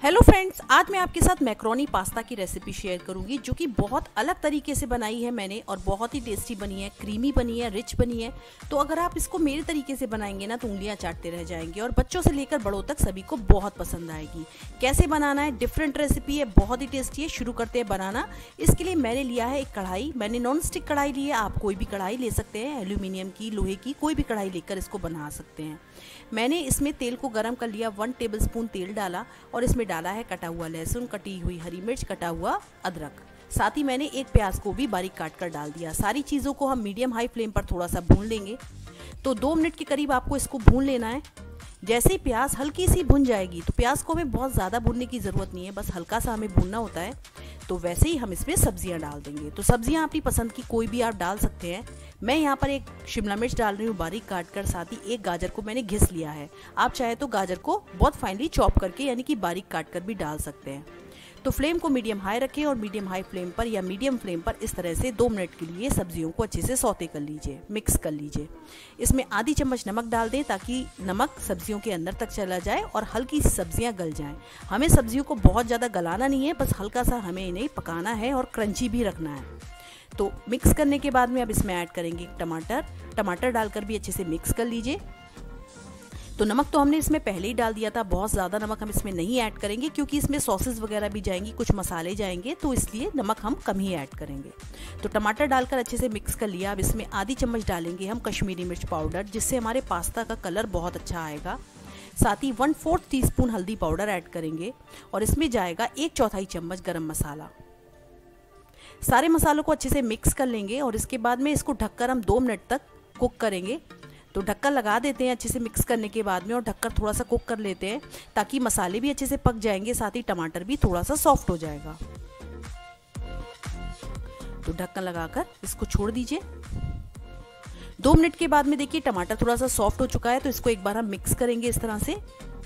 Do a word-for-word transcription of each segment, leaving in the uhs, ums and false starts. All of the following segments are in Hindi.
हेलो फ्रेंड्स, आज मैं आपके साथ मैक्रोनी पास्ता की रेसिपी शेयर करूंगी जो कि बहुत अलग तरीके से बनाई है मैंने और बहुत ही टेस्टी बनी है, क्रीमी बनी है, रिच बनी है। तो अगर आप इसको मेरे तरीके से बनाएंगे ना तो उंगलियां चाटते रह जाएंगे और बच्चों से लेकर बड़ों तक सभी को बहुत पसंद आएगी। कैसे बनाना है, डिफरेंट रेसिपी है, बहुत ही टेस्टी है। शुरू करते हैं बनाना। इसके लिए मैंने लिया है एक कढ़ाई। मैंने नॉन स्टिक कढ़ाई ली है, आप कोई भी कढ़ाई ले सकते हैं, एल्यूमिनियम की, लोहे की, कोई भी कढ़ाई लेकर इसको बना सकते हैं। मैंने इसमें तेल को गर्म कर लिया, वन टेबल स्पून तेल डाला और इसमें डाला है कटा हुआ लहसुन, कटी हुई हरी मिर्च, कटा हुआ अदरक। साथ ही मैंने एक प्याज को भी बारीक काट कर डाल दिया। सारी चीज़ों को हम मीडियम हाई फ्लेम पर थोड़ा सा भून लेंगे। तो दो मिनट के करीब आपको इसको भून लेना है। जैसे ही प्याज हल्की सी भुन जाएगी, तो प्याज को हमें बहुत ज़्यादा भूनने की ज़रूरत नहीं है, बस हल्का सा हमें भूनना होता है। तो वैसे ही हम इसमें सब्जियां डाल देंगे। तो सब्जियां अपनी पसंद की कोई भी आप डाल सकते हैं। मैं यहाँ पर एक शिमला मिर्च डाल रही हूँ बारीक काट कर, साथ ही एक गाजर को मैंने घिस लिया है। आप चाहे तो गाजर को बहुत फाइनली चॉप करके यानी कि बारीक काट कर भी डाल सकते हैं। तो फ्लेम को मीडियम हाई रखें और मीडियम हाई फ्लेम पर या मीडियम फ्लेम पर इस तरह से दो मिनट के लिए सब्जियों को अच्छे से सौते कर लीजिए, मिक्स कर लीजिए। इसमें आधी चम्मच नमक डाल दें ताकि नमक सब्जियों के अंदर तक चला जाए और हल्की सी सब्जियां गल जाएं। हमें सब्जियों को बहुत ज़्यादा गलाना नहीं है, बस हल्का सा हमें इन्हें पकाना है और क्रंची भी रखना है। तो मिक्स करने के बाद में अब इसमें ऐड करेंगे टमाटर। टमाटर डालकर भी अच्छे से मिक्स कर लीजिए। तो नमक तो हमने इसमें पहले ही डाल दिया था, बहुत ज़्यादा नमक हम इसमें नहीं ऐड करेंगे क्योंकि इसमें सॉसेस वगैरह भी जाएंगी, कुछ मसाले जाएंगे, तो इसलिए नमक हम कम ही ऐड करेंगे। तो टमाटर डालकर अच्छे से मिक्स कर लिया। अब इसमें आधी चम्मच डालेंगे हम कश्मीरी मिर्च पाउडर, जिससे हमारे पास्ता का कलर बहुत अच्छा आएगा। साथ ही वन फोर्थ टी स्पून हल्दी पाउडर ऐड करेंगे और इसमें जाएगा एक चौथाई चम्मच गरम मसाला। सारे मसालों को अच्छे से मिक्स कर लेंगे और इसके बाद में इसको ढककर हम दो मिनट तक कुक करेंगे। तो ढक्कन लगा देते हैं अच्छे से मिक्स करने के बाद में और ढककर थोड़ा सा कुक कर लेते हैं ताकि मसाले भी अच्छे से पक जाएंगे, साथ ही टमाटर भी थोड़ा सा सॉफ्ट हो जाएगा। तो ढक्कन लगाकर इसको छोड़ दीजिए। दो मिनट के बाद में देखिए टमाटर थोड़ा सा सॉफ्ट हो चुका है, तो इसको एक बार हम मिक्स करेंगे इस तरह से।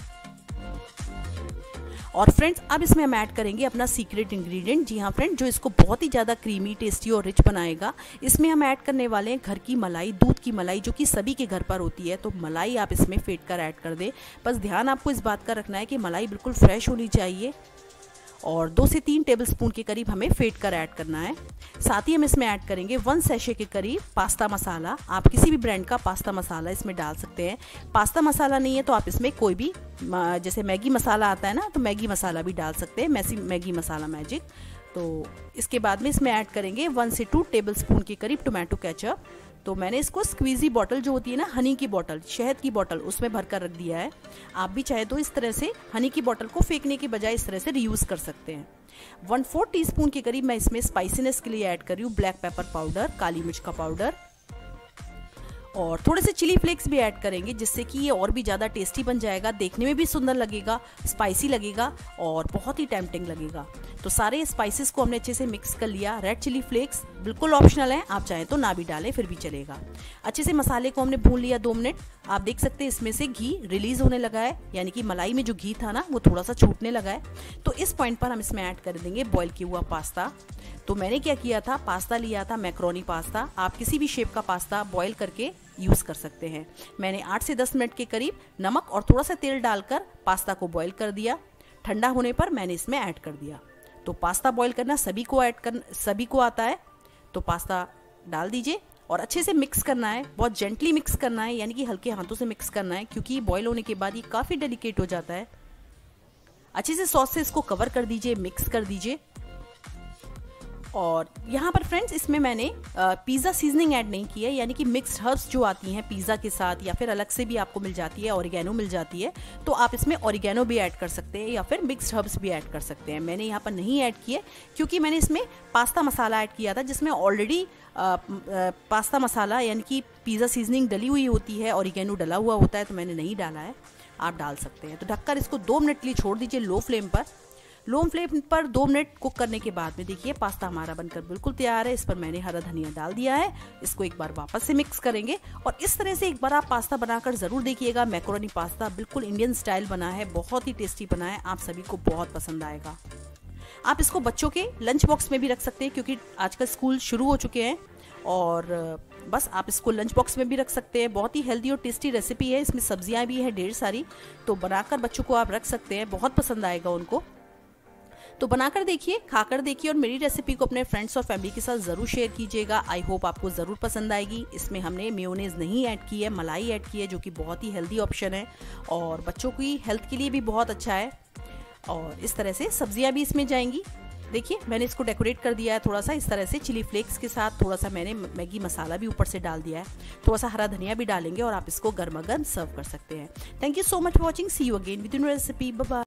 और फ्रेंड्स, अब इसमें हम ऐड करेंगे अपना सीक्रेट इंग्रेडिएंट। जी हाँ फ्रेंड, जो इसको बहुत ही ज़्यादा क्रीमी, टेस्टी और रिच बनाएगा। इसमें हम ऐड करने वाले हैं घर की मलाई, दूध की मलाई, जो कि सभी के घर पर होती है। तो मलाई आप इसमें फेंट कर ऐड कर दें। बस ध्यान आपको इस बात का रखना है कि मलाई बिल्कुल फ्रेश होनी चाहिए और दो से तीन टेबलस्पून के करीब हमें फेंट कर ऐड करना है। साथ ही हम इसमें ऐड करेंगे वन सैशे के करीब पास्ता मसाला। आप किसी भी ब्रांड का पास्ता मसाला इसमें डाल सकते हैं। पास्ता मसाला नहीं है तो आप इसमें कोई भी, जैसे मैगी मसाला आता है ना, तो मैगी मसाला भी डाल सकते हैं, मैसी मैगी मसाला मैजिक। तो इसके बाद में इसमें ऐड करेंगे वन से टू टेबलस्पून के करीब टोमेटो केचप। तो मैंने इसको स्क्वीजी बॉटल जो होती है ना, हनी की बॉटल, शहद की बॉटल, उसमें भर कर रख दिया है। आप भी चाहे तो इस तरह से हनी की बॉटल को फेंकने के बजाय इस तरह से रीयूज कर सकते हैं। वन फोर्थ टी स्पून के करीब मैं इसमें स्पाइसीनेस के लिए ऐड कर रही हूँ ब्लैक पेपर पाउडर, काली मिर्च का पाउडर, और थोड़े से चिली फ्लेक्स भी ऐड करेंगे, जिससे कि ये और भी ज़्यादा टेस्टी बन जाएगा, देखने में भी सुंदर लगेगा, स्पाइसी लगेगा और बहुत ही टेम्पटिंग लगेगा। तो सारे स्पाइसेस को हमने अच्छे से मिक्स कर लिया। रेड चिली फ्लेक्स बिल्कुल ऑप्शनल है, आप चाहें तो ना भी डालें फिर भी चलेगा। अच्छे से मसाले को हमने भून लिया दो मिनट। आप देख सकते हैं इसमें से घी रिलीज होने लगा है, यानी कि मलाई में जो घी था ना वो थोड़ा सा छूटने लगा है। तो इस पॉइंट पर हम इसमें ऐड कर देंगे बॉईल किया हुआ पास्ता। तो मैंने क्या किया था, पास्ता लिया था मैक्रोनी पास्ता। आप किसी भी शेप का पास्ता बॉईल करके यूज़ कर सकते हैं। मैंने आठ से दस मिनट के करीब नमक और थोड़ा सा तेल डालकर पास्ता को बॉईल कर दिया। ठंडा होने पर मैंने इसमें ऐड कर दिया। तो पास्ता बॉईल करना सभी को ऐड कर सभी को आता है। तो पास्ता डाल दीजिए और अच्छे से मिक्स करना है, बहुत जेंटली मिक्स करना है, यानी कि हल्के हाथों से मिक्स करना है, क्योंकि बॉईल होने के बाद ये काफ़ी डेलिकेट हो जाता है। अच्छे से सॉस से इसको कवर कर दीजिए, मिक्स कर दीजिए। और यहाँ पर फ्रेंड्स, इसमें मैंने पिज़्ज़ा सीजनिंग ऐड नहीं की है, यानी कि मिक्स्ड हर्ब्स जो आती हैं पिज़्ज़ा के साथ या फिर अलग से भी आपको मिल जाती है, ऑरिगेनो मिल जाती है, तो आप इसमें ऑरिगेनो भी ऐड कर सकते हैं या फिर मिक्स्ड हर्ब्स भी ऐड कर सकते हैं। मैंने यहाँ पर नहीं ऐड किए क्योंकि मैंने इसमें पास्ता मसाला ऐड किया था, जिसमें ऑलरेडी पास्ता मसाला यानी कि पिज़्ज़ा सीजनिंग डली हुई होती है, ऑरिगेनो डला हुआ होता है, तो मैंने नहीं डाला है। आप डाल सकते हैं। तो ढककर इसको दो मिनट के लिए छोड़ दीजिए लो फ्लेम पर। लो फ्लेम पर दो मिनट कुक करने के बाद में देखिए पास्ता हमारा बनकर बिल्कुल तैयार है। इस पर मैंने हरा धनिया डाल दिया है। इसको एक बार वापस से मिक्स करेंगे और इस तरह से एक बार आप पास्ता बनाकर ज़रूर देखिएगा। मैक्रोनी पास्ता बिल्कुल इंडियन स्टाइल बना है, बहुत ही टेस्टी बना है, आप सभी को बहुत पसंद आएगा। आप इसको बच्चों के लंच बॉक्स में भी रख सकते हैं क्योंकि आजकल स्कूल शुरू हो चुके हैं और बस आप इसको लंच बॉक्स में भी रख सकते हैं। बहुत ही हेल्दी और टेस्टी रेसिपी है, इसमें सब्जियां भी हैं ढेर सारी, तो बनाकर बच्चों को आप रख सकते हैं, बहुत पसंद आएगा उनको। तो बनाकर देखिए, खाकर देखिए और मेरी रेसिपी को अपने फ्रेंड्स और फैमिली के साथ ज़रूर शेयर कीजिएगा। आई होप आपको ज़रूर पसंद आएगी। इसमें हमने मेयोनेज़ नहीं ऐड की है, मलाई ऐड की है, जो कि बहुत ही हेल्दी ऑप्शन है और बच्चों की हेल्थ के लिए भी बहुत अच्छा है। और इस तरह से सब्जियां भी इसमें जाएंगी। देखिए मैंने इसको डेकोरेट कर दिया है थोड़ा सा इस तरह से चिली फ्लेक्स के साथ, थोड़ा सा मैंने मैगी मसाला भी ऊपर से डाल दिया है, थोड़ा सा हरा धनिया भी डालेंगे और आप इसको गर्मा गर्म सर्व कर सकते हैं। Thank you so much for watching, see you again with new recipe, bye bye.